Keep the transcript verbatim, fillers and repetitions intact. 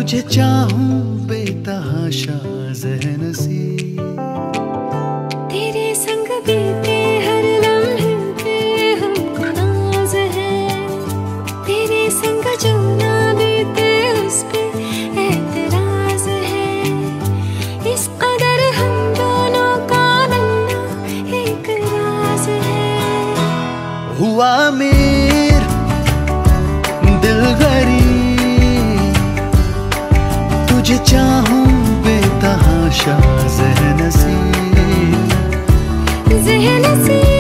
तुझे चाहूं बेतहाशा ज़हन-सी, तेरे संग बीते हर लम्हे पे हमको नाज है, तेरे संग जो ना बीते उस पे एतराज है। इस कदर हम दोनों का बनना एक राज है। हुआ अमीर दिल गरीब, तुझे चाहूं बेतहाशा ज़हन-सी, ज़हन-सी।